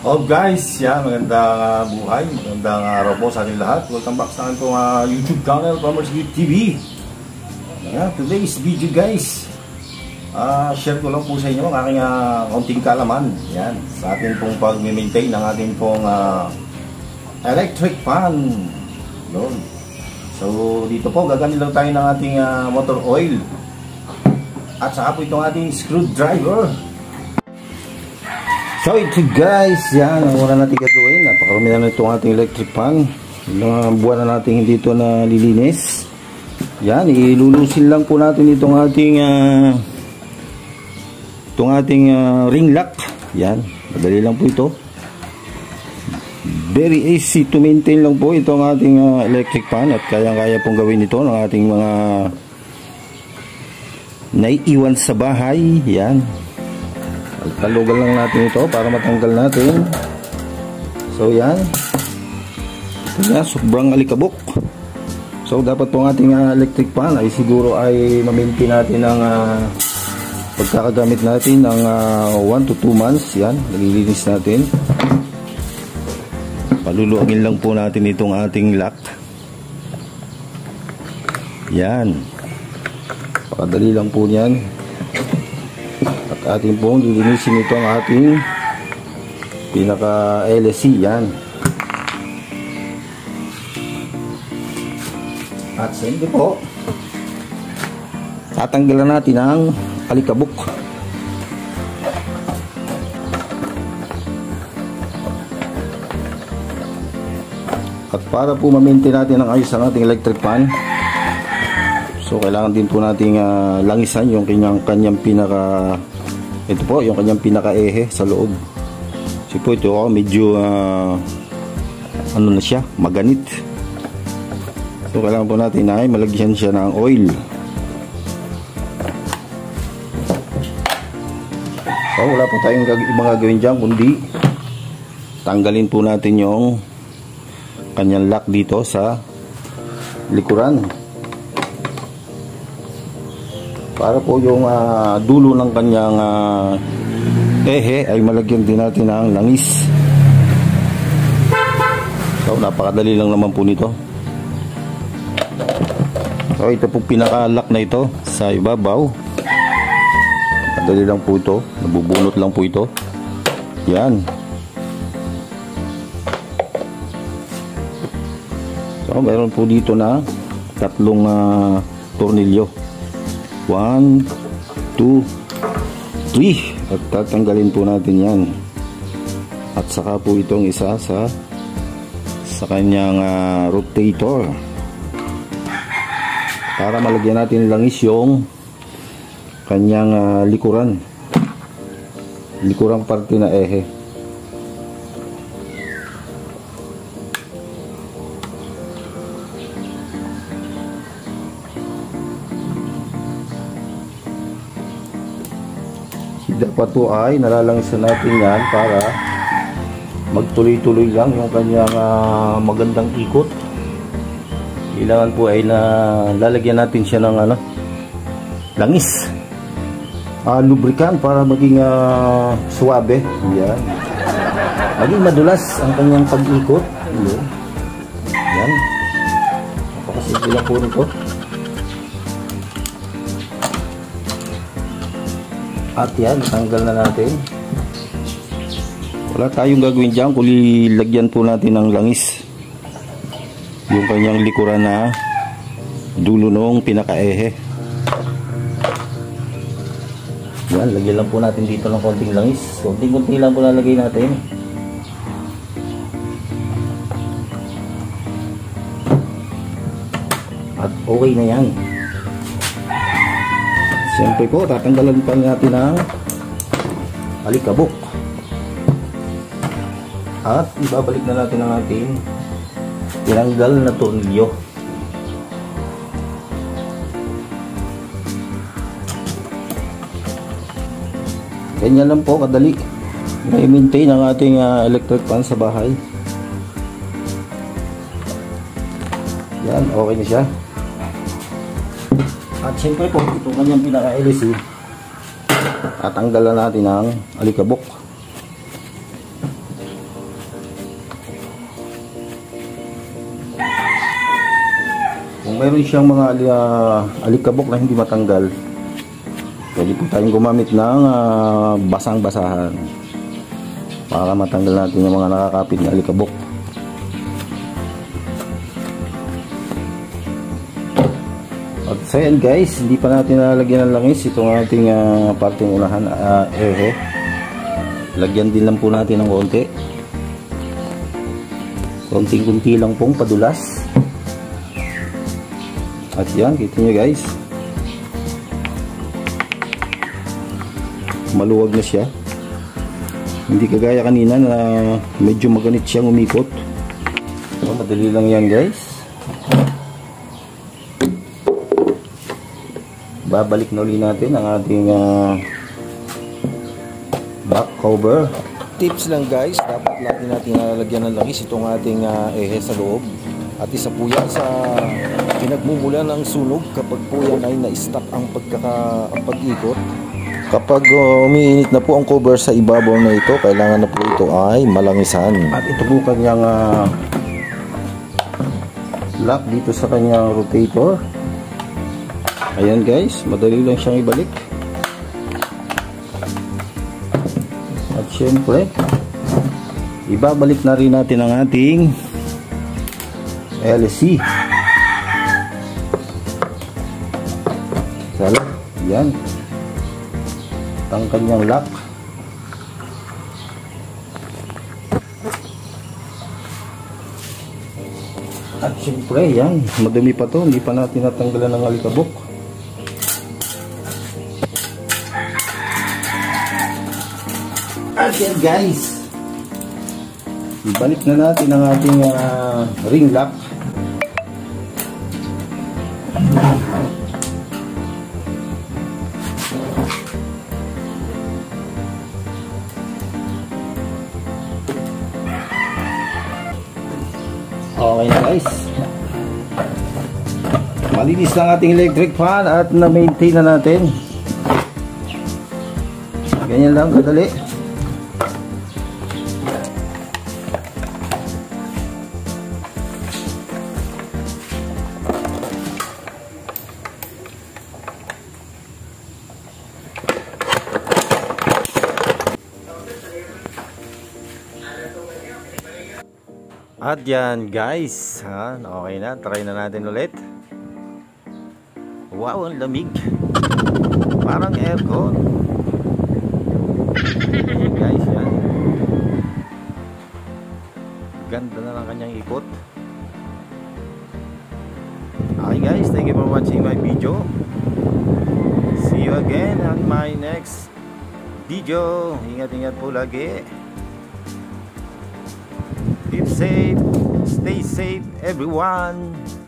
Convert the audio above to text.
Oh guys, yan, magandang buhay, magandang araw po sa ating lahat. Welcome back sa ating YouTube channel, Farmers Geek TV. Today's video guys, share ko lang po sa inyo ang aking kaunting kalaman. Yan, sa ating pong pag-maintain ng ating pong electric fan. Yun. So dito po, gagamit lang tayo ng ating motor oil. At saka po itong ating screwdriver. So ito guys, yan ang oras natin gagawin. Napakarami na itong ating electric fan. Ilang buwan na natin hindi ito nalilinis. Yan, ilulusin lang po natin itong ating ring lock. Yan, madali lang po ito. Very easy to maintain lang po itong ating electric fan. At kaya-kaya pong gawin ito ng ating mga naiiwan sa bahay. Yan, talugan lang natin ito para matanggal natin. So yan, ito na, sobrang alikabok. So dapat po ang ating electric fan ay siguro ay ma-maintain natin ang pagkakagamit natin ng 1 to 2 months. Yan, nalilinis natin. Paluluangin lang po natin itong ating lock. Yan, pakadali lang po yan. At ating pong lilinisin ito ang ating pinaka LSC. Yan. At siyempre po, tatanggalan natin ang alikabok. At para po ma-maintain natin ang ayos ang ating electric fan, so kailangan din po nating langisan yung kanyang pinaka, ito po yung kanyang pinaka-ehe sa loob. So po ito medyo ano na siya, maganit. So kailangan po natin ay malagyan siya ng oil. So wala po tayong ibang gagawin dyan kundi tanggalin po natin yung kanyang lock dito sa likuran, para po yung dulo ng kanyang ehe ay malagyan din natin ng langis. So napakadali lang naman po nito. So ito po pinaka-lock na ito sa ibabaw. Madali lang po ito, nabubunot lang po ito. Yan. So meron po dito na tatlong tornilyo. 1, 2, 3. At tatanggalin po natin yan. At saka po itong isa sa kanyang rotator, para malagyan natin langis yung kanyang likurang parte na ehe. Dapat po ay nalalangisan natin yan para magtuloy-tuloy lang yung kanyang magandang ikot. Kailangan po ay lalagyan natin siya ng langis, lubricant, para maging suwabe. Yan, maging madulas ang kanyang pag-ikot. Yan, napakasimple lang po nito. At yan, tanggal na natin. Wala tayong gagawin dyan kundi lagyan po natin ng langis yung kanyang likuran na dulo ng pinaka-ehe. Yan, lagyan lang po natin dito ng konting langis. Konting-konti lang po lalagay natin. At okay na yan. Siyempre po, tatanggalan pa natin ang alikabok. At ibabalik na natin ang ating tinanggal na tornilyo. Ganyan lang po kadali i-maintain ang ating electric fan sa bahay. Yan, okay na siya. At siyempre po, ito kanyang pinaka-LC. Tatanggalan natin ang alikabok. Kung meron siyang mga alikabok na hindi matanggal, pwede po tayong gumamit ng basang-basahan para matanggal natin yung mga nakakapit na alikabok. At so yan guys, hindi pa natin nalagyan ng langis itong ating parteng unahan, lagyan din lang po natin ng konti, konting-kunti lang pong padulas. At yan, kita nyo guys, maluwag na siya, hindi kagaya kanina na medyo maganit siyang umikot. So, madali lang yan guys. Babalik na ulit natin ang ating back cover. Tips lang guys, dapat lagi natin lalagyan ng langis itong ating ehe sa loob. At isa po yan sa pinagmumula ng sunog kapag po yan ay na-stuck ang pag-ikot. Kapag umiinit na po ang cover sa ibabaw na ito, kailangan na po ito ay malangisan. At ito po kanyang lock dito sa kanyang rotator. Ayan guys, madali lang siyang ibalik. At syempre, ibabalik na rin natin ang ating LC. Sala, yan. Ang kanyang lock. At syempre, yan. Madumi pa to, hindi pa natin natanggalan ng alikabok. At yan guys, ibalik na natin ang ating ring lock. Okay na guys, malinis lang ating electric fan at na-maintain na natin. Ganyan lang kadali. At yan guys, okay na, try na natin ulit. Wow, ang lamig, parang aircon. Guys, yan, ganda na ng kanyang ikot. Okay guys, thank you for watching my video. See you again on my next video. Ingat-ingat po lagi. Keep safe, stay safe everyone.